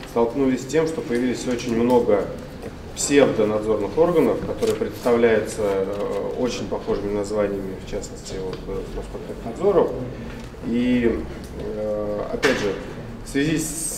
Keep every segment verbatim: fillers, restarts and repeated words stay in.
столкнулись с тем, что появились очень много псевдонадзорных органов, которые представляются очень похожими названиями, в частности, вот, Роспотребнадзоров. И, опять же, в связи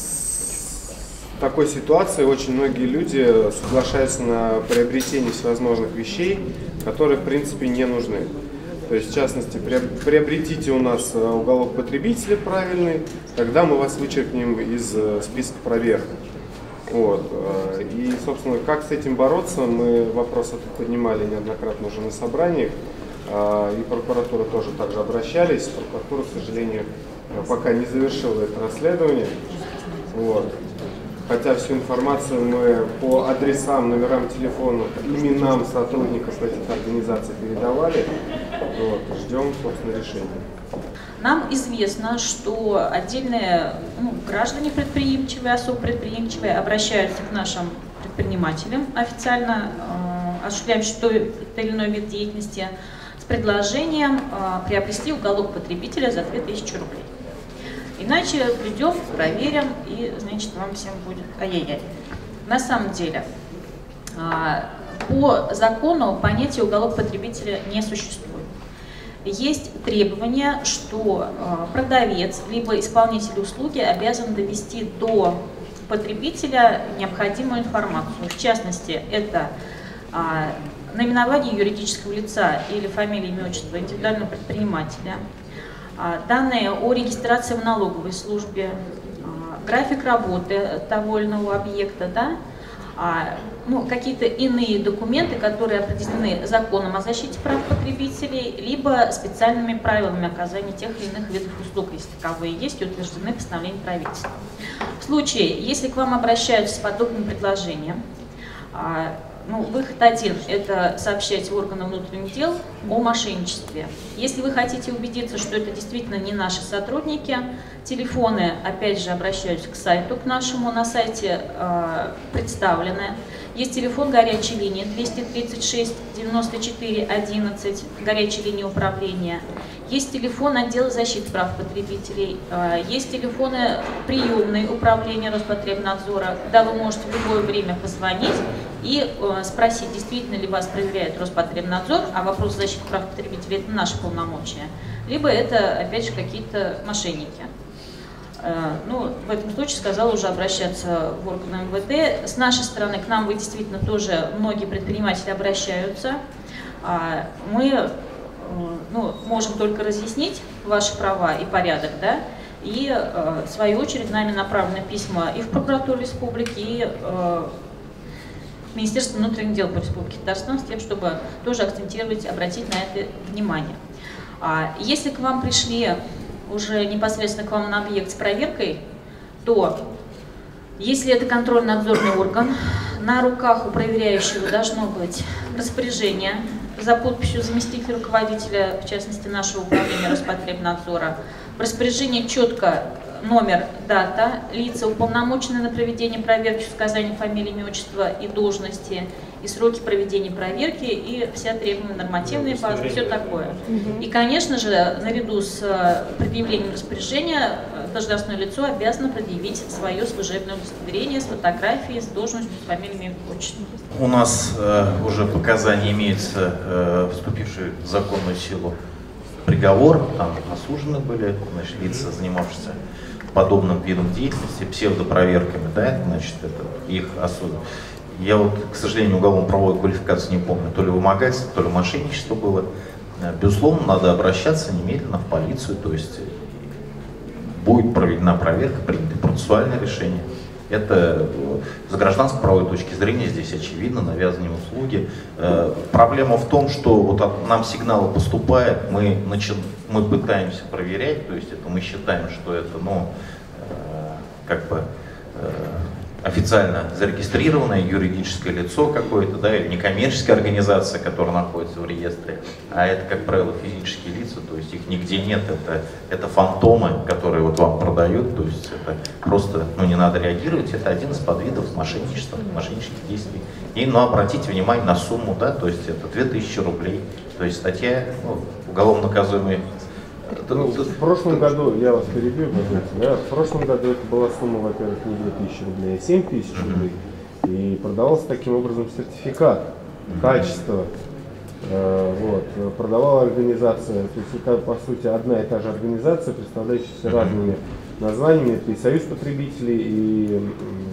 с такой ситуацией очень многие люди соглашаются на приобретение всевозможных вещей, которые, в принципе, не нужны. То есть, в частности, приобретите у нас уголок потребителя правильный, тогда мы вас вычеркнем из списка проверок. Вот. И, собственно, как с этим бороться, мы вопрос этот поднимали неоднократно уже на собраниях, и прокуратура тоже также обращались. Прокуратура, к сожалению, пока не завершила это расследование. Вот. Хотя всю информацию мы по адресам, номерам телефонов, именам сотрудников этих организаций передавали. Вот. Ждем, собственно, решения. Нам известно, что отдельные ну, граждане предприимчивые, особо предприимчивые обращаются к нашим предпринимателям официально, э, осуществляющим тот или иной вид деятельности, с предложением э, приобрести уголок потребителя за две тысячи рублей. Иначе придем, проверим, и, значит, вам всем будет ай-яй-яй. На самом деле, э, по закону понятие уголок потребителя не существует. Есть требование, что продавец либо исполнитель услуги обязан довести до потребителя необходимую информацию. В частности, это наименование юридического лица или фамилия, имя, отчество индивидуального предпринимателя, данные о регистрации в налоговой службе, график работы того или иного объекта, да, ну, какие-то иные документы, которые определены законом о защите прав потребителей, либо специальными правилами оказания тех или иных видов услуг, если таковые есть, и утверждены постановлением правительства. В случае, если к вам обращаются с подобным предложением, ну, выход один – это сообщать в органы внутренних дел о мошенничестве. Если вы хотите убедиться, что это действительно не наши сотрудники, телефоны, опять же, обращаюсь к сайту, к нашему, на сайте э, представлены. Есть телефон горячей линии двести тридцать шесть девяносто четыре одиннадцать, горячая линия управления. Есть телефон отдела защиты прав потребителей, э, есть телефоны приемной управления Роспотребнадзора, куда вы можете в любое время позвонить и э, спросить, действительно ли вас проверяет Роспотребнадзор, а вопрос защиты прав потребителей – это наши полномочия, либо это, опять же, какие-то мошенники. Э, ну, в этом случае сказала уже обращаться в органы эм вэ дэ. С нашей стороны к нам вы действительно тоже, многие предприниматели обращаются. Э, мы э, ну, можем только разъяснить ваши права и порядок, да, и э, в свою очередь нами направлены письма и в прокуратуру республики, и э, Министерство внутренних дел по Республике Татарстан с тем, чтобы тоже акцентировать, обратить на это внимание. Если к вам пришли уже непосредственно к вам на объект с проверкой, то если это контрольно-надзорный орган, на руках у проверяющего должно быть распоряжение за подписью заместителя руководителя, в частности нашего управления Роспотребнадзора. В распоряжении четко номер, дата, лица, уполномоченные на проведение проверки с указанием фамилии, имя, отчества и должности, и сроки проведения проверки, и вся требуемая нормативная база, все такое. И, конечно же, наряду с предъявлением распоряжения должностное лицо обязано предъявить свое служебное удостоверение с фотографией, с должностью, с фамилией, имя, отчеством. У нас э, уже показания имеются, э, вступившие в законную силу приговор, там осуждены были, значит, лица, занимавшиеся подобным видом деятельности, псевдопроверками, да, значит, это их осуд. Я вот, к сожалению, уголовно-правовой квалификации не помню, то ли вымогательство, то ли мошенничество было. Безусловно, надо обращаться немедленно в полицию, то есть будет проведена проверка, принято процессуальное решение. Это с гражданско-правовой точки зрения здесь очевидно, навязывание услуги. Э, проблема в том, что вот от, нам сигналы поступают, мы, начи, мы пытаемся проверять, то есть это мы считаем, что это, ну, э, как бы э, официально зарегистрированное юридическое лицо какое-то, да, или некоммерческая организация, которая находится в реестре, а это, как правило, физические лица, то есть их нигде нет, это, это фантомы, которые вот вам продают, то есть это просто, ну, не надо реагировать, это один из подвидов мошенничества, мошеннических действий. И, ну, обратите внимание на сумму, да, то есть это две тысячи рублей, то есть статья, ну, уголовно наказуемый Ну, в прошлом году, я вас перебью, да, в прошлом году это была сумма, во-первых, не две тысячи рублей, а семь тысяч рублей. И продавался таким образом сертификат качества. Э, вот, продавала организация, то есть это по сути одна и та же организация, представляющаяся разными названиями. Это и Союз потребителей, и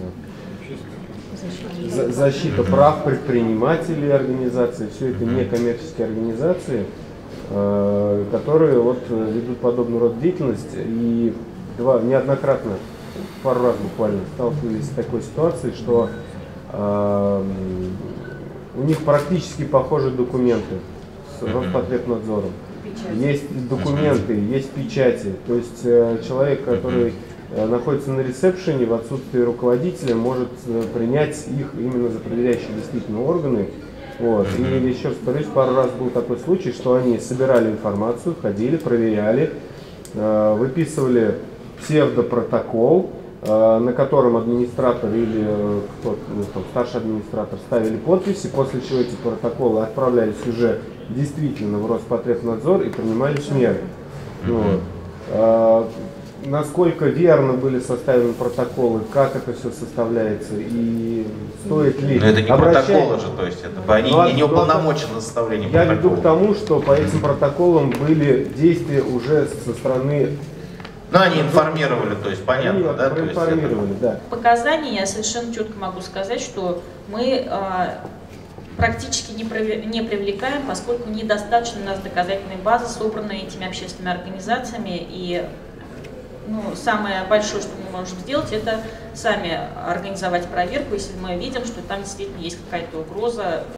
э, защита прав предпринимателей организации. Все это некоммерческие организации, э, которые вот ведут подобный род деятельности. И два, неоднократно, пару раз буквально сталкивались с такой ситуацией, что э, у них практически похожие документы с Роспотребнадзором. Есть документы, есть печати. То есть э, человек, который э, находится на ресепшене в отсутствии руководителя, может э, принять их именно за проверяющие действительно органы. Вот. И еще раз повторюсь, пару раз был такой случай, что они собирали информацию, ходили, проверяли, э, выписывали псевдопротокол, на котором администратор или кто-то, ну, там, старший администратор ставили подписи, после чего эти протоколы отправлялись уже действительно в Роспотребнадзор и принимались меры. Вот. А, насколько верно были составлены протоколы, как это все составляется и стоит ли... Но это не обращать... протоколы же, то есть это, они ну, не уполномочены за составление Я протокола. веду к тому, что по этим протоколам были действия уже со стороны... Ну, они информировали, то есть понятно, Они да? проинформировали, это... да. Показания я совершенно четко могу сказать, что мы э, практически не, прови- не привлекаем, поскольку недостаточно у нас доказательной базы, собранной этими общественными организациями. И ну, самое большое, что мы можем сделать, это сами организовать проверку, если мы видим, что там действительно есть какая-то угроза